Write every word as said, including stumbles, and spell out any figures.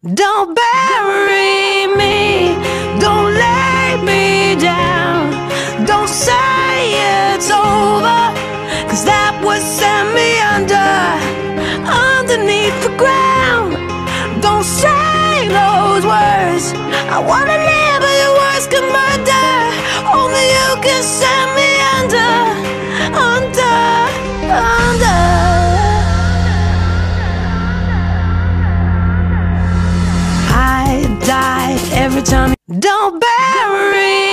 Don't bury me, don't lay me down, don't say it's over, cause that would send me under, underneath the ground. Don't say those words, I wanna live but your words can murder. Only you can send me under, under, under. I die every time. Don't bury